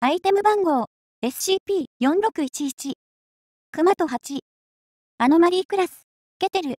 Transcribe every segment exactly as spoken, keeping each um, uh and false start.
アイテム番号 エスシーピーよんろくいちいち。クマとハチ。アノマリークラス、ケテル。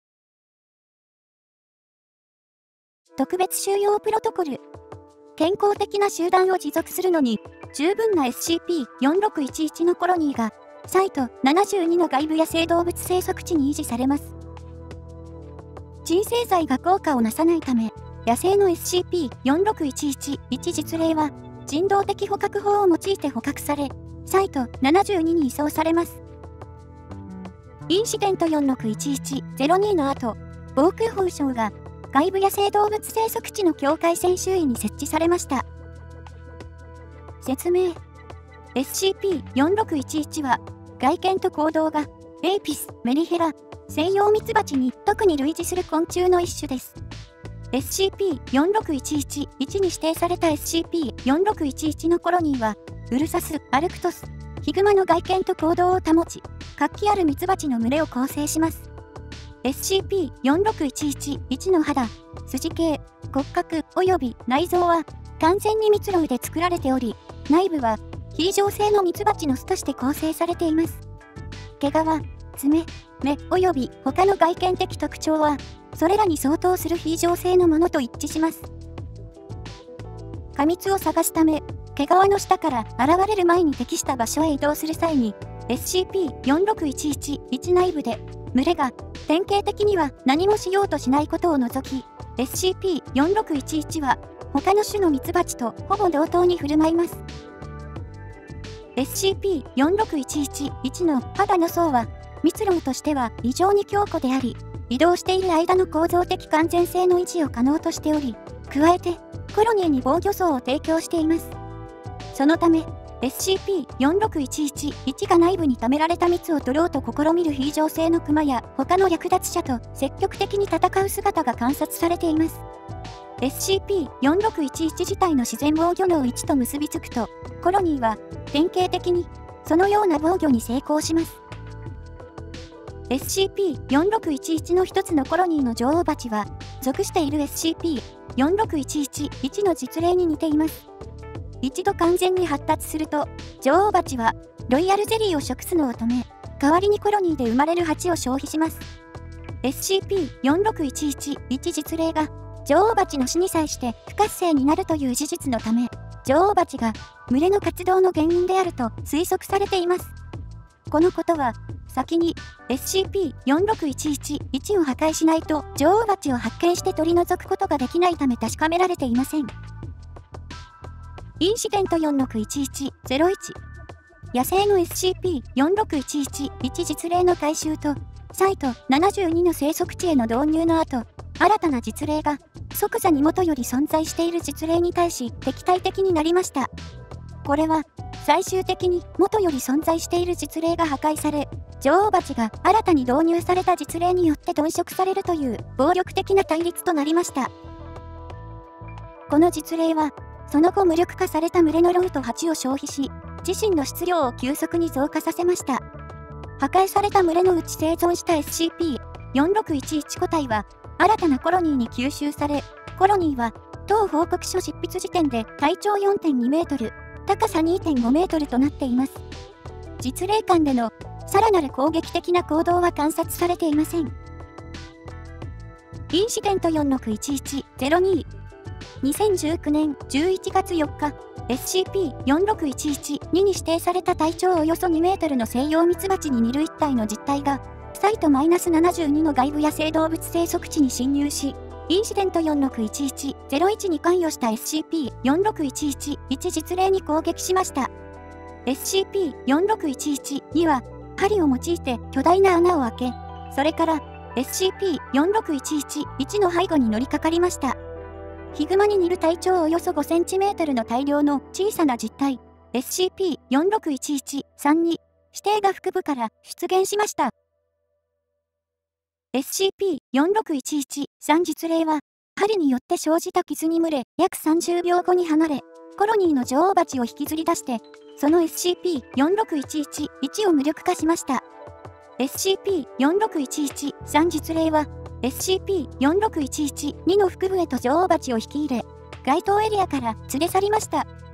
特別収容プロトコル。健康的な集団を持続するのに、十分な エスシーピーよんろくいちいち のコロニーが、サイトななじゅうにの外部野生動物生息地に維持されます。鎮静剤が効果をなさないため、野生の エスシーピーよんろくいちいちいち 実例は、人道的捕獲法を用いて捕獲され、サイトななじゅうにに移送されます。インシデントよんろくいちいちゼロにの後、防空法省が外部野生動物生息地の境界線周囲に設置されました。説明 エスシーピーよんろくいちいち は外見と行動がエイピス、メリヘラ、セイヨウミツバチに特に類似する昆虫の一種です。エスシーピーよんろくいちいちいち に指定された エスシーピーよんろくいちいち のコロニーは、ウルサス、アルクトス、ヒグマの外見と行動を保ち、活気あるミツバチの群れを構成します。エスシーピーよんろくいちいちいち の肌、筋系、骨格及び内臓は完全に蜜蝋で作られており、内部は非常性のミツバチの巣として構成されています。毛皮、爪、目及び他の外見的特徴は、それらに相当する非常性のものと一致します。過密を探すため、毛皮の下から現れる前に適した場所へ移動する際に、エスシーピーよんろくいちいちいち 内部で、群れが典型的には何もしようとしないことを除き、エスシーピーよんろくいちいち は他の種のミツバチとほぼ同等に振る舞います。エスシーピーよんろくいちいちいち の肌の層は、蜜蝋としては異常に強固であり、移動している間の構造的完全性の維持を可能としており、加えて、コロニーに防御層を提供しています。そのため、エスシーピーよんろくいちいちいち が内部に貯められた蜜を取ろうと試みる非常性のクマや他の略奪者と積極的に戦う姿が観察されています。エスシーピーよんろくいちいち 自体の自然防御能いちと結びつくと、コロニーは典型的にそのような防御に成功します。エスシーピーよんろくいちいち の一つのコロニーの女王蜂は、属している エスシーピーよんろくいちいちいち の実例に似ています。一度完全に発達すると、女王蜂はロイヤルゼリーを食すのを止め、代わりにコロニーで生まれる蜂を消費します。エスシーピーよんろくいちいちいち 実例が、女王蜂の死に際して不活性になるという事実のため、女王蜂が群れの活動の原因であると推測されています。このことは、先に エスシーピーよんろくいちいちいち を破壊しないと女王蜂を発見して取り除くことができないため確かめられていません。インシデントよんろくいちいちゼロいち。野生の エスシーピーよんろくいちいちいち 実例の回収と、サイトななじゅうにの生息地への導入の後、新たな実例が即座に元より存在している実例に対し敵対的になりました。これは、最終的に元より存在している実例が破壊され、女王蜂が新たに導入された実例によって頓食されるという暴力的な対立となりました。この実例は、その後無力化された群れのロウと蜂を消費し、自身の質量を急速に増加させました。破壊された群れのうち生存した エスシーピーよんろくいちいち 個体は、新たなコロニーに吸収され、コロニーは、当報告書執筆時点で体長 よんてんにメートル、高さ にてんごメートルとなっています。実例間でのさらなる攻撃的な行動は観察されていません。インシデントよんろくいちいちゼロに。にせんじゅうきゅうねんじゅういちがつよっか、エスシーピーよんろくいちいちに に指定された体長およそにメートルのセイヨウミツバチに似る一体の実体が、サイトななじゅうにの外部野生動物生息地に侵入し、インシデントよんろくいちいちゼロいちに関与した エスシーピーよんろくいちいちいち 実例に攻撃しました。エスシーピーよんろくいちいちに は、針を用いて巨大な穴を開け、それから エスシーピーよんろくいちいちいち の背後に乗りかかりました。ヒグマに似る体長およそごセンチメートルの大量の小さな実体、エスシーピーよんろくいちいちさん に指定が腹部から出現しました。エスシーピーよんろくいちいちさん 実例は、針によって生じた傷に群れ、約さんじゅうびょうごに離れ、コロニーの女王蜂を引きずり出して、その エスシーピーよんろくいちいちいち を無力化しました。エスシーピーよんろくいちいちさん 実例は、エスシーピーよんろくいちいちに の腹部へと女王蜂を引き入れ、該当エリアから連れ去りました。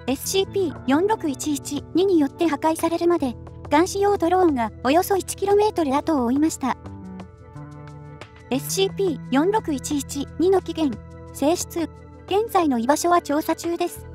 エスシーピーよんろくいちいちに によって破壊されるまで、監視用ドローンがおよそ いちキロメートル 後を追いました。エスシーピーよんろくいちいちに の起源、性質、現在の居場所は調査中です。